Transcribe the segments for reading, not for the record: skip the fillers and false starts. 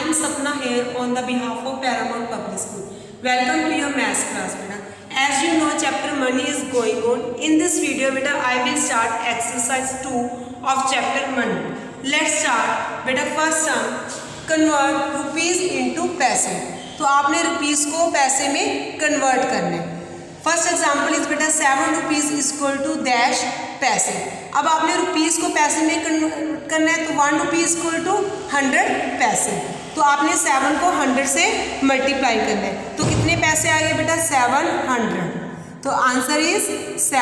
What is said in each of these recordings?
am Sapna here on the behalf of Paramount Public School. Welcome to your maths class, beta. As you know, chapter money is going on. In this video, beta, I will start exercise 2 of chapter money. Let's start. Beta, first sum, convert rupees into पैसे. तो आपने rupees को पैसे में convert करना है. First example is बेटा 7 rupees equal to dash पैसे. अब आपने रुपीस को पैसे में कन्वर्ट करना है तो 1 रुपी इक्वल टू 100 पैसे. तो आपने 7 को 100 से मल्टीप्लाई करना है. तो कितने पैसे आ गए बेटा 700. तो answer is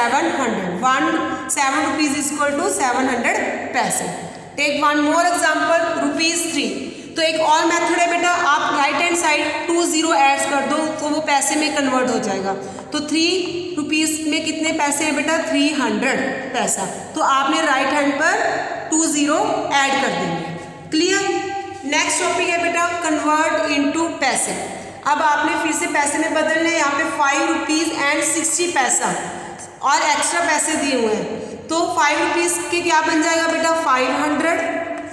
700. 7 rupees equal to 700 पैसे. Take one more example ₹3. तो एक और मेथड है बेटा, आप राइट हैंड साइड 20 ऐड कर दो तो वो पैसे में कन्वर्ट हो जाएगा. तो 3 रुपीज़ में कितने पैसे हैं बेटा 300 पैसा. तो आपने राइट हैंड पर 20 ऐड कर देंगे. क्लियर. नेक्स्ट टॉपिक है बेटा कन्वर्ट इनटू पैसे. अब आपने फिर से पैसे में बदलने हैं. यहाँ पे 5 रुपीज़ एंड 60 पैसा और एक्स्ट्रा पैसे दिए हुए हैं. तो 5 रुपीज़ के क्या बन जाएगा बेटा 500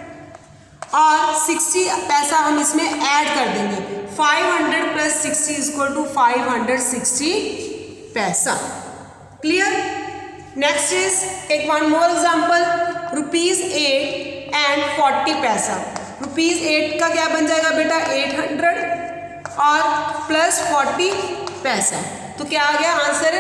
और 60 पैसा हम इसमें ऐड कर देंगे. 500 प्लस 60 इक्वल टू 560 पैसा. Clear. Next is take one more example ₹8 and 40 पैसा. ₹8 का क्या बन जाएगा बेटा 800 और प्लस 40 पैसा. तो क्या आ गया आंसर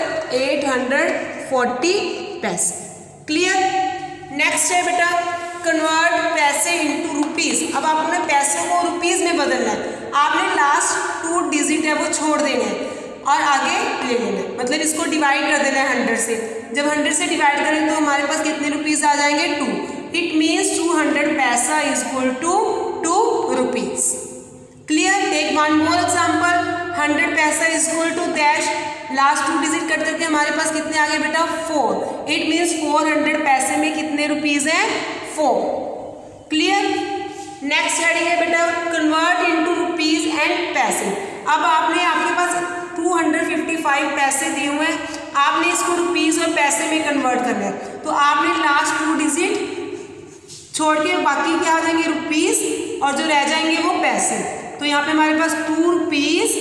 840 पैसा. क्लियर. नेक्स्ट है बेटा कन्वर्ट पैसे इनटू रुपीस. अब आपने पैसों को रुपीस में बदलना है. आपने लास्ट 2 डिजिट है वो छोड़ देंगे और आगे ले लेना है. मतलब इसको डिवाइड कर देना है 100 से. जब 100 से डिवाइड करें तो हमारे पास कितने रुपीस आ जाएंगे 2. इट मीन्स 200 पैसा equal to 2 rupees. Clear. Take one more example 100 पैसा equal to dash. Last 2 digit cut करके हमारे पास कितने आ गए बेटा 4. इट मीन्स 400 पैसे में कितने रुपीज हैं 4. क्लियर. नेक्स्ट हेडिंग है बेटा कन्वर्ट इनटू रुपीज एंड पैसे. अब आपने आपके पास 255 पैसे दिए हुए हैं. आपने इसको रुपीज और पैसे में कन्वर्ट करना है. तो आपने लास्ट 2 डिजिट छोड़ के बाकी क्या आ जाएंगे रुपीज और जो रह जाएंगे वो पैसे. तो यहाँ पे हमारे पास 2 रुपीज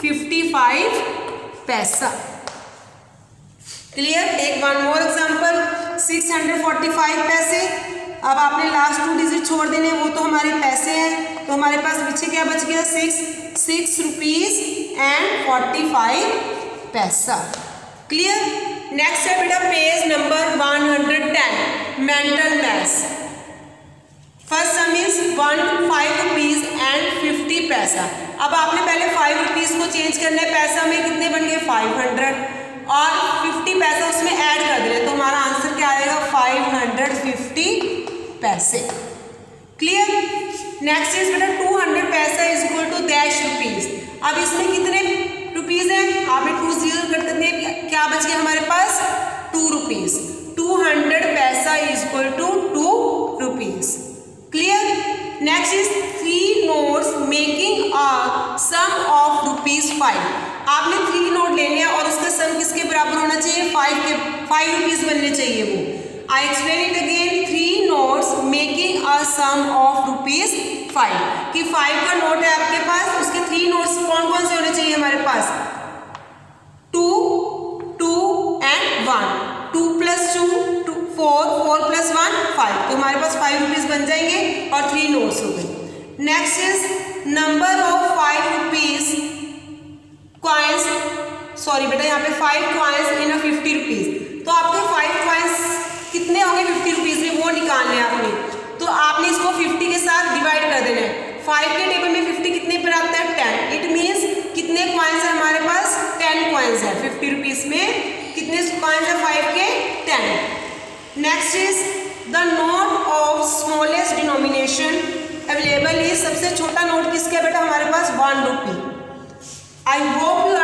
55 पैसा. Clear. Take one more example 645 पैसे. अब आपने लास्ट 2 डिजिट छोड़ देने वो तो हमारे पैसे हैं. तो हमारे पास पीछे क्या बच गया 6 रुपीज एंड 45 पैसा. क्लियर. नेक्स्ट है बेटा page number 110 mental maths. First sum is 5 rupees and 50 पैसा. अब आपने पहले 5 रुपीज को चेंज करना है पैसा में. कितने बन गए 500 और 50 पैसा उसमें ऐड कर देना. तो हमारा आंसर क्या आएगा 550 पैसे. क्लियर. नेक्स्ट इज बेटा 200 पैसा is equal to dash rupees. अब इसमें कितने रुपीज हैं आपने 2 0 कर देंगे. क्या बच गया हमारे पास 2 रुपीज. 200 पैसा is equal to 2 rupees. Clear. Next is 3 notes making a sum of ₹5. आपने 3 नोट लेने हैं और उसका सम किसके बराबर होना चाहिए 5 रुपीज बनने चाहिए वो. I explain it again. 3 notes making a sum of ₹5 कि 5 का नोट है आपके पास. उसके 3 नोट्स कौन कौन से होने चाहिए हमारे पास 2 2 एंड 1. 2 plus 2 4 4 plus 1 5. तो हमारे पास 5 रुपीज बन जाएंगे और 3 नोट्स हो गए. Next is number of 5 rupees coins. Sorry बेटा यहाँ पे 5 कॉइन्स इन 50 रुपीज. तो आपके 5 कॉइन्स कितने होंगे 50 रुपीज में वो निकालने हैं आपने. तो आपने इसको 50 के साथ डिवाइड कर देना है. 5 के टेबल में 50 कितने पर आता है 10. इट मीन्स कितने कॉइन्स है हमारे पास 10 कॉइन्स है 50 रुपीज में. कितने कॉइन्स है 5 के 10. Next is the note of smallest denomination available is. सबसे छोटा नोट किसका है बेटा हमारे पास 1 रुपी. I hope you